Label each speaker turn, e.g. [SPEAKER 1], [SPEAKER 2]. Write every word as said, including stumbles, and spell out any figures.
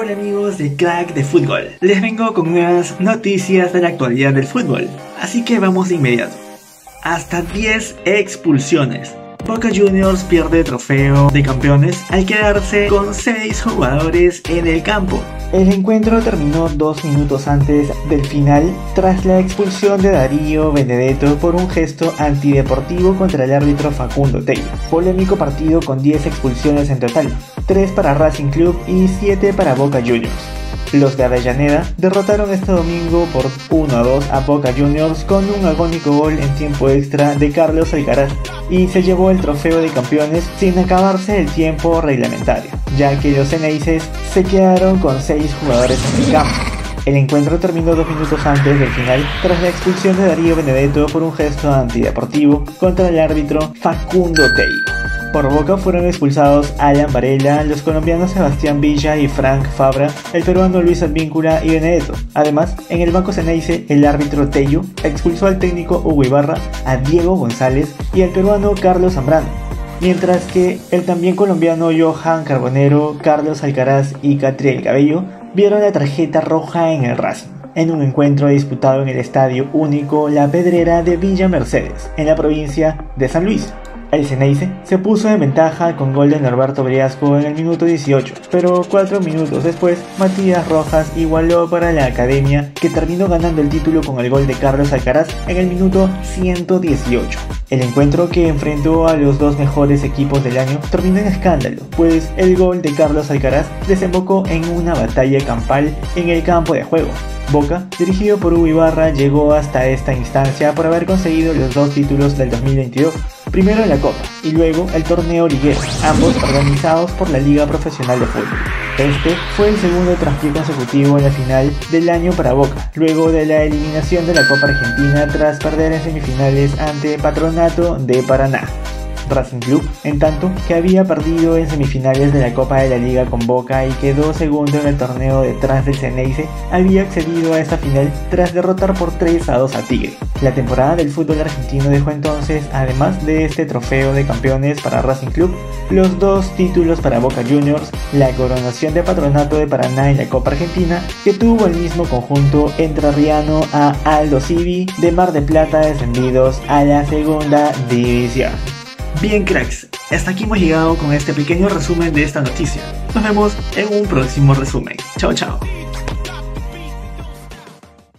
[SPEAKER 1] Hola amigos de Crack de Fútbol, les vengo con nuevas noticias de la actualidad del fútbol, así que vamos de inmediato. Hasta diez expulsiones. Boca Juniors pierde trofeo de campeones al quedarse con seis jugadores en el campo. El encuentro terminó dos minutos antes del final tras la expulsión de Darío Benedetto por un gesto antideportivo contra el árbitro Facundo Tello. Polémico partido con diez expulsiones en total, tres para Racing Club y siete para Boca Juniors. Los de Avellaneda derrotaron este domingo por uno a dos a Boca Juniors con un agónico gol en tiempo extra de Carlos Alcaraz y se llevó el trofeo de campeones sin acabarse el tiempo reglamentario, ya que los Ceneices se quedaron con seis jugadores en el campo. El encuentro terminó dos minutos antes del final tras la expulsión de Darío Benedetto por un gesto antideportivo contra el árbitro Facundo Tello. Por Boca fueron expulsados Alan Varela, los colombianos Sebastián Villa y Frank Fabra, el peruano Luis Advíncula y Benedetto. Además, en el banco Ceneice, el árbitro Tello expulsó al técnico Hugo Ibarra, a Diego González y al peruano Carlos Zambrano, mientras que el también colombiano Johan Carbonero, Carlos Alcaraz y Catriel Cabello vieron la tarjeta roja en el Racing, en un encuentro disputado en el Estadio Único La Pedrera de Villa Mercedes, en la provincia de San Luis. El Ceneice se puso en ventaja con gol de Norberto Briasco en el minuto dieciocho, pero cuatro minutos después, Matías Rojas igualó para la Academia, que terminó ganando el título con el gol de Carlos Alcaraz en el minuto ciento dieciocho. El encuentro, que enfrentó a los dos mejores equipos del año, terminó en escándalo, pues el gol de Carlos Alcaraz desembocó en una batalla campal en el campo de juego. Boca, dirigido por Hugo Ibarra, llegó hasta esta instancia por haber conseguido los dos títulos del dos mil veintidós, primero la Copa y luego el torneo liguero, ambos organizados por la Liga Profesional de Fútbol. Este fue el segundo traspié consecutivo en la final del año para Boca, luego de la eliminación de la Copa Argentina tras perder en semifinales ante Patronato de Paraná. Racing Club, en tanto, que había perdido en semifinales de la Copa de la Liga con Boca y quedó segundo en el torneo detrás del Ceneice, había accedido a esta final tras derrotar por tres a dos a Tigre. La temporada del fútbol argentino dejó entonces, además de este trofeo de campeones para Racing Club, los dos títulos para Boca Juniors, la coronación de Patronato de Paraná en la Copa Argentina, que tuvo el mismo conjunto entrerriano a Aldo Civi de Mar del Plata, descendidos a la segunda división. Bien cracks, hasta aquí hemos llegado con este pequeño resumen de esta noticia. Nos vemos en un próximo resumen. Chao chao.